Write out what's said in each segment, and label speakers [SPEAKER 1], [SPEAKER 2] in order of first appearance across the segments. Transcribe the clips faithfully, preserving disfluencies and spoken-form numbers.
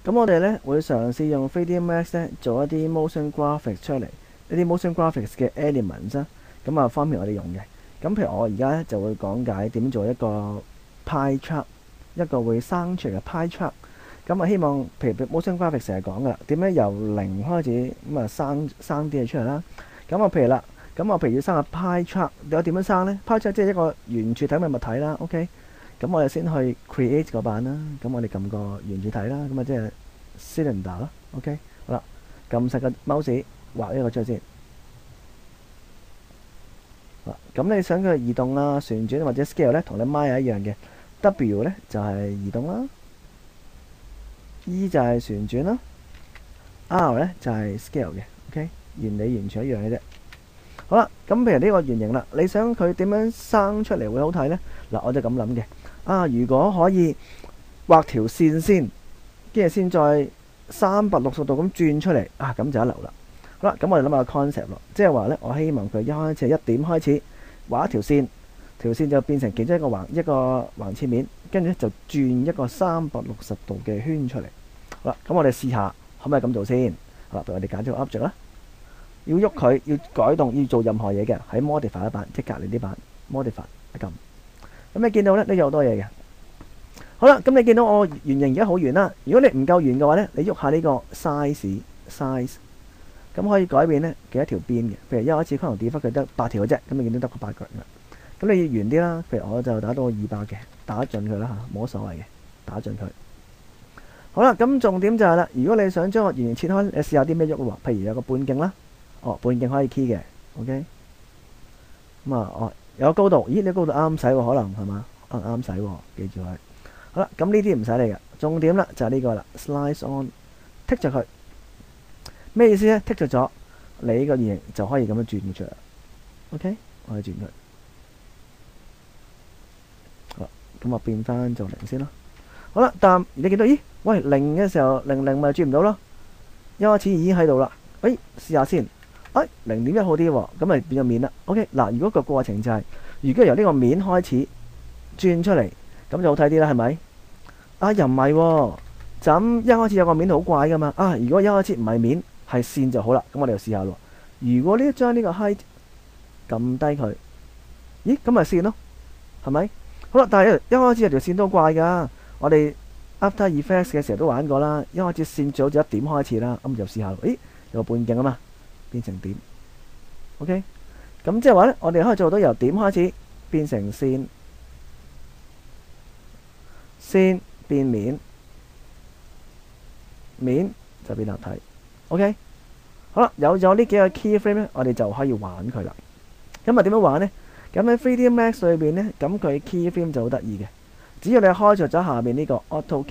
[SPEAKER 1] 咁我哋咧會嘗試用 three D Max 咧做一啲 motion graphics 出嚟，一啲 motion graphics 嘅 elements 啦，咁啊方便我哋用嘅。咁譬如我而家咧就會講解點做一個 pie chart， 一個會生出嚟嘅 pie chart。咁啊希望譬如 motion graphics 成日講噶，點樣由零開始咁啊生生啲嘢出嚟啦。咁我譬如啦，咁我譬如要生個 pie chart， 我點樣生咧 ？pie chart 即係一個圓柱體嘅物體啦。OK。咁我哋先去 create 個版啦，咁我哋撳個圓柱體啦，咁啊即係 cylinder 啦 ，OK， 好啦，撳實個 mouse 畫一個出嚟先。好，咁你想佢移動啊、旋轉或者 scale 咧，同你 Maya 一樣嘅 ，W 咧就係、是、移動啦 ，E 就係旋轉啦 ，R 咧就係、是、scale 嘅 ，OK， 原理完全一樣嘅啫。好啦，咁譬如呢個圓形啦，你想佢點樣生出嚟會好睇咧？嗱，我就咁諗嘅。啊！如果可以畫條線先，跟住先再三百六十度咁轉出嚟，啊咁就一流啦。好啦，咁我哋諗下個 concept 咯，即係話咧，我希望佢一開始係一點開始畫一條線，條線就變成其中一個橫一個橫切面，跟住咧就轉一個三百六十度嘅圈出嚟。好啦，咁我哋試下可唔可以咁做先？好啦，譬如我哋揀咗個 object 啦，要喐佢，要改動，要做任何嘢嘅，喺 modify 一版，即係隔離啲版 modify 一撳。咁你見到咧，呢有好多嘢嘅。好啦，咁你見到我圓形而家好圓啦。如果你唔夠圓嘅話咧，你喐下呢個 size size， 咁可以改變咧幾多條邊嘅。譬如一開始可能 default 佢得八條嘅啫，咁你見到得個八個人啦。咁你要圓啲啦，譬如我就打到二百嘅，打盡佢啦嚇，冇乜所謂嘅，打盡佢。好啦，咁重點就係啦，如果你想將個圓形切開，你試下啲咩喐喎？譬如有個半徑啦，哦，半徑可以 key 嘅 ，OK。咁啊，哦。有高度，咦？你高度啱使喎，可能係嘛？可能啱使喎，記住佢。好啦，咁呢啲唔使理嘅，重點啦就係呢個啦 ，slice on， 剔著佢。咩意思咧？剔著咗，你個圓形就可以咁樣轉出嚟。OK， 我哋轉佢。好，咁我變翻做零先啦。好啦，但你見到，咦？喂，零嘅時候，零零咪轉唔到咯。一開始已經喺度啦。誒，試下先。哎，零點一好啲喎，咁咪變咗面啦。OK，嗱，如果個過程就係、是，如果由呢個面開始轉出嚟，咁就好睇啲啦，係咪？啊，又唔係喎，就咁一開始有個面好怪噶嘛。啊，如果一開始唔係面，係線就好啦。咁我哋就試下咯。如果呢將呢個 height 撳低佢，咦，咁咪線咯，係咪？好啦，但係一開始有條線都怪噶。我哋 After Effects 嘅時候都玩過啦。一開始線最好就一點開始啦，咁就試下咯。咦，有個半徑啊嘛。變成點 ，OK，咁即係話咧，我哋可以做到由點開始變成線，線變面，面就變立體 ，OK，好啦，有咗呢幾個 keyframe 咧，我哋就可以玩佢啦。咁啊點樣玩呢？咁喺 three D Max 裏邊咧，咁佢 keyframe 就好得意嘅，只要你開着咗下面呢個 auto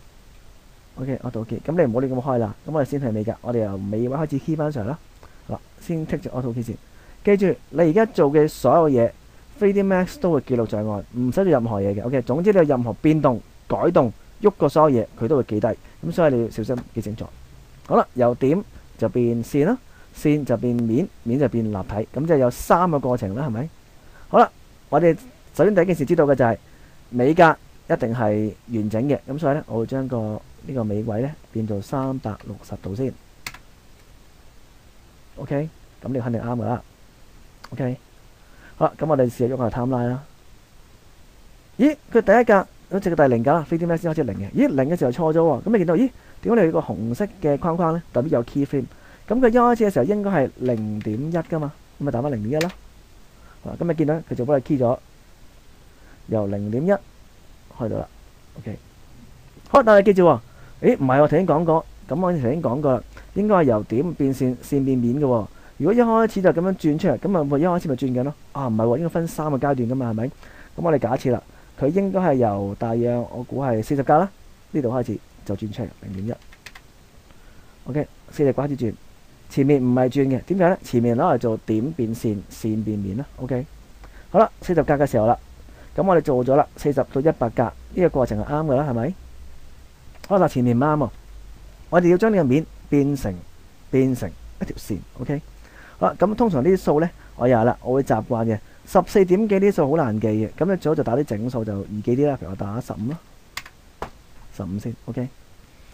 [SPEAKER 1] key，OK，auto key，咁你唔好亂咁開啦。咁我哋先係尾格，我哋由尾位開始 key 翻上啦。嗱，先剔住 auto key 先。記住，你而家做嘅所有嘢 ，three D Max 都會記錄在案，唔使做任何嘢嘅。OK，總之你有任何變動、改動、喐過所有嘢，佢都會記低。咁所以你要小心記清楚。好啦，由點就變線啦，線就變面，面就變立體。咁即係有三個過程啦，係咪？好啦，我哋首先第一件事知道嘅就係尾格一定係完整嘅。咁所以咧，我會將個呢個尾位咧變做三百六十度先。OK， 咁你肯定啱噶啦。OK， 好啦，咁我哋試下喐下 timeline 啦。咦，佢第一格好似個第零格啦 ，three D Max 先開始零嘅。咦，零嘅時候錯咗喎。咁你見到，咦，點解你有個紅色嘅框框咧？代表有 keyframe。咁佢一開始嘅時候應該係零點一噶嘛，咁咪打翻零點一啦。嗱，咁你見到佢就幫你 key 咗，由零點一開到啦。OK， 好，但係記住喎，誒唔係我頭先講過，咁我頭先講過啦。應該係由點變線，線變面嘅喎。如果一開始就咁樣轉出嚟，咁咪一開始咪轉緊咯。啊，唔係喎，應該分三個階段噶嘛，係咪？咁我哋假設啦，佢應該係由大約我估係四十格啦，呢度開始就轉出嚟零點一。OK， 四十格開始轉，前面唔係轉嘅，點解咧？前面攞嚟做點變線，線變面啦。OK，好啦，四十格嘅時候啦，咁我哋做咗啦，四十到一百格呢個過程係啱嘅啦，係咪？好啦，前面唔啱喎，我哋要將呢個面變成變成一條線 ，OK。好啦，咁通常呢啲數咧，我又係啦，我會習慣嘅。十四點幾呢啲數好難記嘅，咁你最好就打啲整數就易記啲啦。譬如我打十五啦，十五先 ，OK。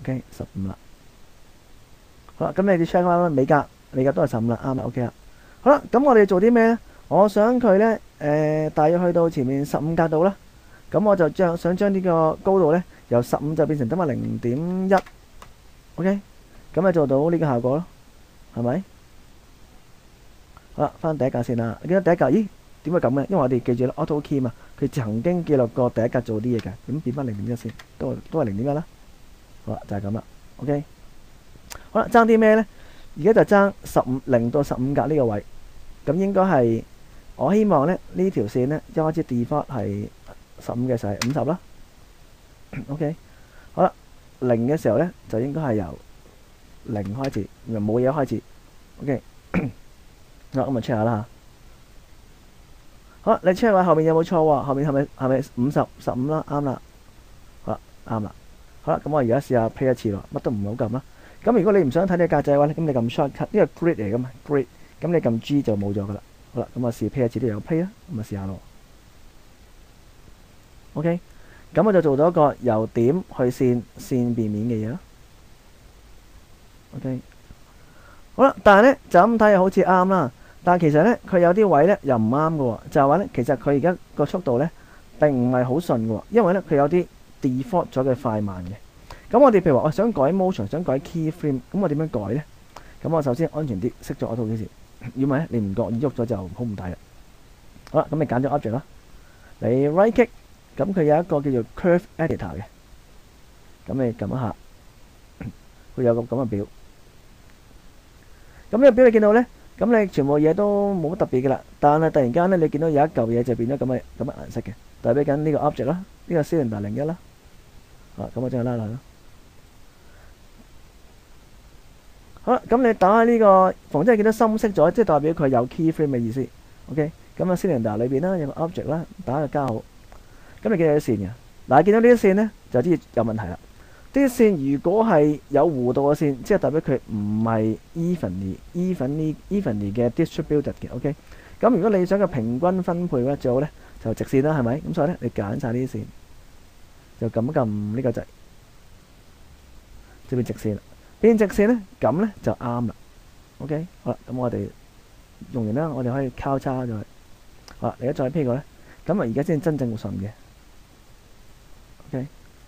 [SPEAKER 1] OK， 十五啦。好啦，咁你哋 check 翻啦，美甲美甲都係十五啦，啱啦 ，OK 啦。好啦，咁我哋做啲咩咧？我想佢咧誒，大約去到前面十五格度啦。咁我就將想將呢個高度咧由十五就變成得翻零點一 ，OK， 咁咪做到呢個效果咯，係咪？好啦，翻第一格先啦。你見到第一格，咦？點會咁嘅？因為我哋記住啦 ，AutoKey 嘛，佢曾經記錄過第一格做啲嘢嘅，咁變翻零點一先，都都係零點一啦。好啦，就係咁啦 ，OK。好啦，爭啲咩咧？而家就爭十五零到十五格呢個位，咁應該係我希望咧呢條線咧一開始 default 係十五嘅時候係五十啦。OK， 好啦，零嘅時候咧就應該係由零開始，由冇嘢開始。OK， 好，咁咪 check 下啦嚇。好，你 check 下後面有冇錯喎？後面係咪係咪五十十五啦？啱啦，好啦，啱啦。好啦，咁我而家試下 play 一次咯，乜都唔好撳啦。咁如果你唔想睇呢個格仔嘅話咧，咁你撳 shortcut，呢個 grid 嚟噶嘛 ，grid， 咁你撳 G 就冇咗噶啦。好啦，咁我試 play 一次都有 play 啦，咁啊試下咯。OK， 咁我就做到一個由點去線線變面嘅嘢咯。OK， 好啦，但係咧就咁睇又好似啱啦，但係其實咧佢有啲位咧又唔啱嘅喎，就係話咧其實佢而家個速度咧並唔係好順嘅喎，因為咧佢有啲 default 咗嘅快慢嘅。咁我哋譬如話我想改 motion， 想改 keyframe， 咁我點樣改咧？咁我首先安全啲熄咗 AutoKey先，如果唔係咧你唔覺意喐咗就好唔抵啦。好啦，咁你揀咗 object 啦，你 right click， 咁佢有一個叫做 curve editor 嘅，咁你撳一下，佢有個咁嘅表。咁呢個表你見到咧，咁你全部嘢都冇乜特別嘅啦，但係突然間咧你見到有一嚿嘢就變咗咁嘅咁嘅顏色嘅，代表緊呢個 object 啦，呢個 cylinder 零一啦。啊，咁我將佢拉落去咯。好啦，咁你打開呢個，逢真係見到深色咗，即係代表佢有 keyframe 嘅意思。OK， 咁啊 cylinder 裏邊啦有個 object 啦，打個加號。咁你見到啲線嘅，嗱，見到呢啲線咧就知有問題啦。啲線如果係有弧度嘅線，即係代表佢唔係 evenly evenly evenly 嘅 distributed 嘅。OK， 咁如果你想個平均分配咧，最好咧就直線啦，係咪？咁所以咧你揀晒呢啲線，就撳一撳呢個掣，就變直線啦。變直線咧，咁咧就啱啦。OK， 好啦，咁我哋用完啦，我哋可以交叉咗佢。好啦，你而家再 P 過咧，咁啊而家先真正會順嘅。OK，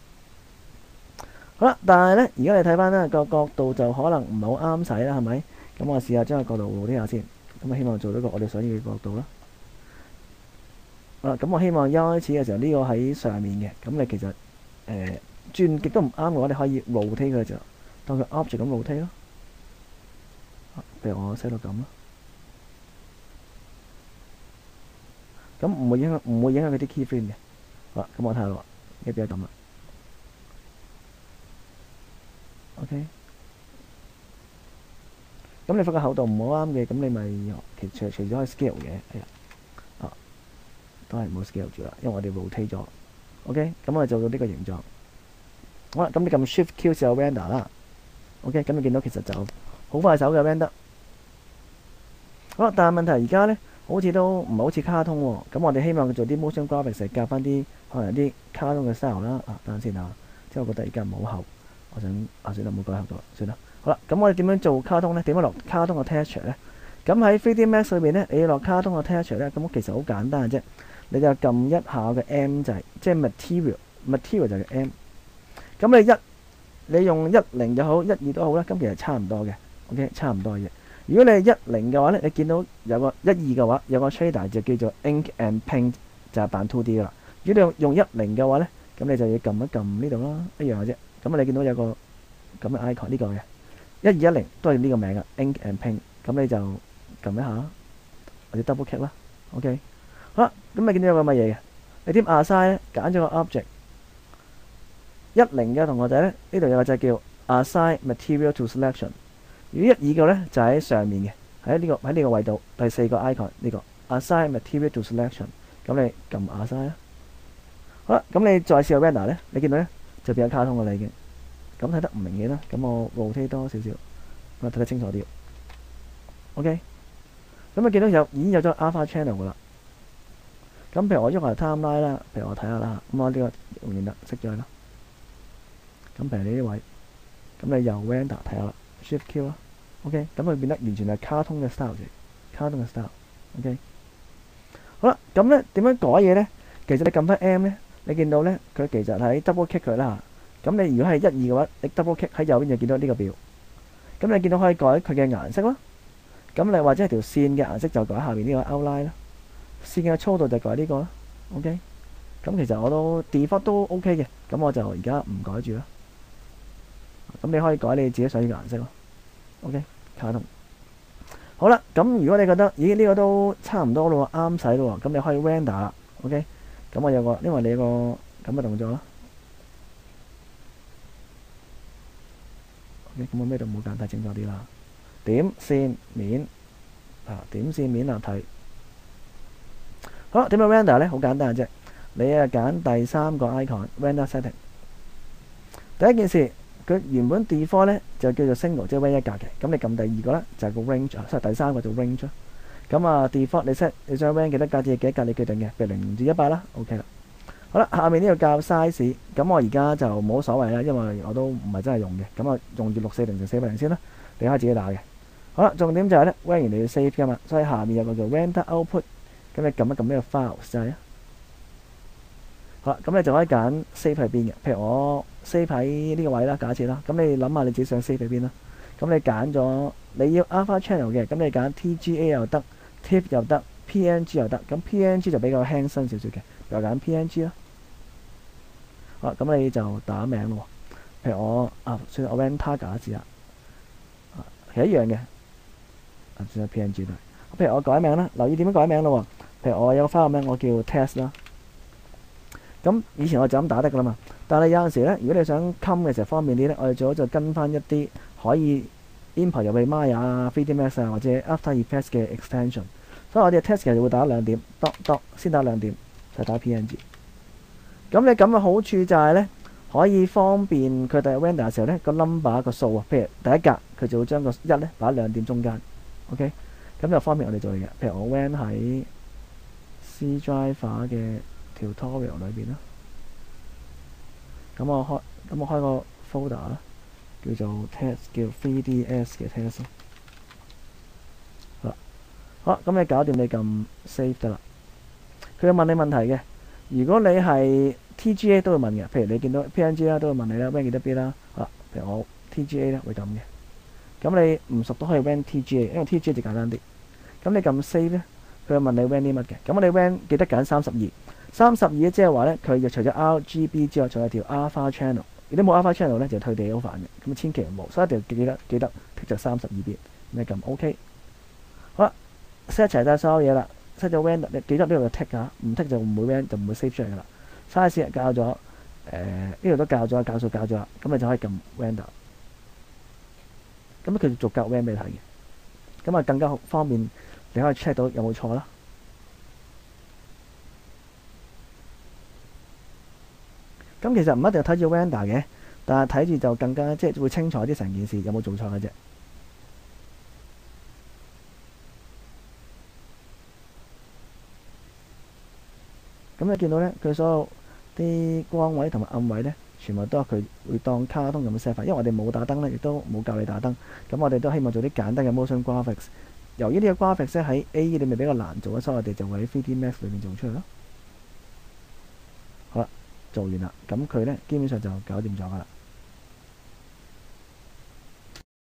[SPEAKER 1] 好啦，但係咧，而家你睇翻咧個角度就可能唔係好啱使啦，係咪？咁我試下將個角度呢下先，咁啊希望做到個我哋想要嘅角度啦。好啦，咁我希望一開始嘅時候呢個喺上面嘅，咁你其實誒轉極都唔啱嘅話，你可以 rotate 佢就當佢 object 咁 rotate 咯。譬如我 set 到咁咯，咁唔會影響唔會影響佢啲 keyframe 嘅。好啦，咁我睇下咯，呢邊係咁啦。OK， 咁你發覺厚度唔好啱嘅，咁你咪其實除咗可以 scale 嘅，係啊，啊都係冇 scale 住啦，因為我哋 rotate 咗。OK， 咁我哋做到呢個形狀。好啦，咁你撳 Shift Q 試下 render 啦。OK， 咁你見到其實就好快手嘅 render。好啦，但係問題而家咧，好似都唔係好似卡通喎。咁我哋希望佢做啲 motion graphics 係夾翻啲可能啲卡通嘅 style 啦。啊，等陣先啊，即係我覺得而家唔好厚，我想啊算啦，唔好改厚度啦，算啦。好啦，咁我哋點樣做卡通咧？點樣落卡通嘅 texture 咧？咁喺 three D Max 裏邊咧，你要落卡通嘅 texture 咧，咁其實好簡單嘅啫。你就撳一下嘅 M 掣，即係 material，material 就係 M。咁你一你用一零又好，一二都好啦，咁其實差唔多嘅。OK， 差唔多嘅嘢。如果你係一零嘅話咧，你見到有個一二嘅話，有個 shader 就叫做 Ink and Paint， 就係扮 two D 噶啦。如果你用用一零嘅話咧，咁你就要撳一撳呢度啦，一樣嘅啫。咁你見到有個咁嘅 icon 呢個嘅一二一零都係呢個名嘅 Ink and Paint， 咁你就撳一下，或者 double click 啦。OK， 好啦，咁你見到有個乜嘢嘅？你點 assign 咧？揀咗個 object 一零嘅同學仔咧，呢度有個掣叫 assign material to selection。如果一二個咧就喺上面嘅，喺呢個喺呢個位度第四個 icon 呢個 assign material to selection， 咁你撳 assign 啦。好啦，咁你再試下 render 咧，你見到咧就變咗卡通嘅啦已經。咁睇得唔明顯啦，咁我 rotate 多少少，咁啊睇得清楚啲。OK， 咁啊見到有已經有咗 alpha channel 噶啦。咁譬如我喐下 timeline 啦，譬如我睇下啦，咁我呢個用完啦，熄咗佢啦。咁譬如呢啲位， 咁你又 render 睇下啦 ，Shift Q 啦 ，OK， 咁佢變得完全係卡通嘅 style 嚟，卡通嘅 style，OK。好啦，咁咧點樣改嘢咧？其實你撳翻 M 咧，你見到咧佢其實喺 double click 佢啦。咁你如果係一二嘅話，你 double click 喺右邊就見到呢個表。咁你見到可以改佢嘅顏色啦。咁你或者係條線嘅顏色就改下面呢個 outline 啦。線嘅粗度就改呢個啦。OK。咁其實我都 default 都 OK 嘅。咁我就而家唔改住啦。咁你可以改你自己想要嘅顏色咯。OK。卡通。好啦，咁如果你覺得咦呢個都差唔多咯，啱使咯，咁你可以 render 啦。OK。咁我有個，因為你有個咁嘅動作啦。OK。咁我咩都冇揀，睇清楚啲啦。點線面啊，點線面立體。好啦，點樣 render 咧？好簡單嘅啫。你啊揀第三個 icon render setting。第一件事，佢原本 default 咧就叫做 single，即係 range 一格嘅。咁你撳第二個咧就係個 range，即係第三個就 range。咁啊 default 你 set 你想 range 幾多格至幾多格你決定嘅，譬如零至一百啦 ，OK 啦。好啦，下面呢個校 size，咁我而家就冇所謂啦，因為我都唔係真係用嘅。咁啊用住六四零定四百零先啦，你可以自己打嘅。好啦，重點就係咧 render 完你要 save 噶嘛，所以下面有個叫 render output， 咁你撳一撳呢個 file 掣啊。好啦，咁你就可以揀 save 喺邊嘅，譬如我 save 喺呢個位啦，假設啦，咁你諗下你自己想 save 喺邊啦。咁你揀咗你要 alpha channel 嘅，咁你揀 T G A 又得 ，T I F F 又得 ，P N G 又得，咁 P N G 就比較輕身少少嘅，又揀 P N G 啦。好啦，咁你就打名咯，譬如我啊，算我 render 假設啦，其實一樣嘅，啊算係 P N G 都係。譬如我改名啦，留意點樣改名咯喎，譬如我有個 file 名我叫 test 啦。咁以前我就咁打得噶啦嘛，但係有陣時咧，如果你想 come 嘅時候方便啲咧，我哋最好就跟翻一啲可以 import 入去 Maya 啊、三 D Max 啊或者 After Effects 嘅 extension。所以我哋嘅 test 其實會打兩點，dot dot 先打兩點，就打 P N G。咁你咁嘅好處就係咧，可以方便佢哋 render 嘅時候咧個 number 個數啊，譬如第一格佢就會將個一咧擺喺兩點中間 ，OK， 咁就方便我哋做嘢嘅。譬如我 run 喺 C Driver 嘅 tutorial 裏邊啦，咁我開咁我開個 folder 啦，叫做 test， 叫 三 D S 嘅 test。好啦，好，咁你搞掂你撳 save 得啦。佢會問你問題嘅，如果你係 T G A 都會問嘅，譬如你見到 P N G 啦，都會問你啦 ，run 幾多 bit 啦。好啦，譬如我 T G A 咧會咁嘅，咁你唔熟都可以 run T G A， 因為 T G A 就簡單啲。咁你撳 save 咧，佢會問你 run 啲乜嘅，咁我哋 run 記得揀三十二。三十二即係話咧，佢就除咗 R G B 之外，仲有條 Alpha Channel。如果冇 Alpha Channel 咧，就退地好煩嘅。咁千祈唔好，所以一定要記得記得剔着三十二 bit。你撳 OK。好啦 ，set 齊晒所有嘢啦 ，set 咗 render，你記得呢度就剔下，唔剔就唔會 render 就唔會 save 出嚟噶啦。size 校咗，誒呢度都校咗，校數校咗啦，咁你就可以撳 render。咁佢就逐格 render 俾你睇嘅，咁啊更加方便，你可以 check 到有冇錯啦。咁其實唔一定睇住 render 嘅，但係睇住就更加即係會清楚啲成件事有冇做錯嘅啫。咁你見到咧，佢所有啲光位同埋暗位咧，全部都係佢會當卡通咁樣 set 法。因為我哋冇打燈咧，亦都冇教你打燈。咁我哋都希望做啲簡單嘅 motion graphics。由於呢個 graphics 咧喺 A E 裏面比較難做，所以我哋就會喺 三 D Max 裏面做出嚟咯。好啦。做完啦，咁佢咧基本上就搞掂咗噶啦。